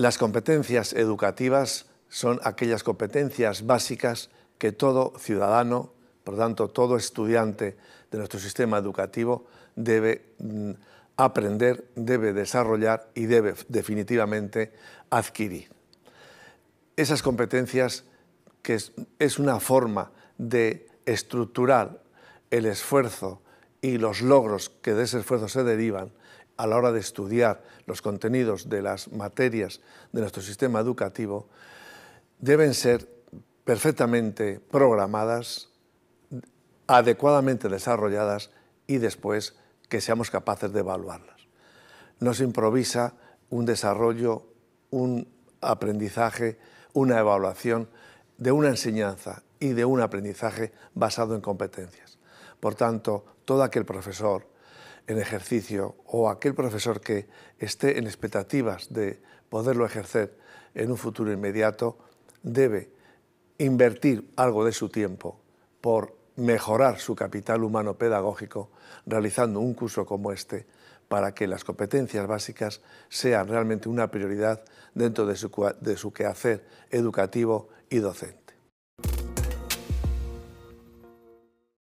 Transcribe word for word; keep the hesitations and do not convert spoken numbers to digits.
Las competencias educativas son aquellas competencias básicas que todo ciudadano, por tanto todo estudiante de nuestro sistema educativo debe mm, aprender, debe desarrollar y debe definitivamente adquirir. Esas competencias que es, es una forma de estructurar el esfuerzo y los logros que de ese esfuerzo se derivan a la hora de estudiar los contenidos de las materias de nuestro sistema educativo, deben ser perfectamente programadas, adecuadamente desarrolladas y después que seamos capaces de evaluarlas. No se improvisa un desarrollo, un aprendizaje, una evaluación de una enseñanza y de un aprendizaje basado en competencias. Por tanto, todo aquel profesor en ejercicio o aquel profesor que esté en expectativas de poderlo ejercer en un futuro inmediato debe invertir algo de su tiempo por mejorar su capital humano pedagógico realizando un curso como este para que las competencias básicas sean realmente una prioridad dentro de su, de su quehacer educativo y docente.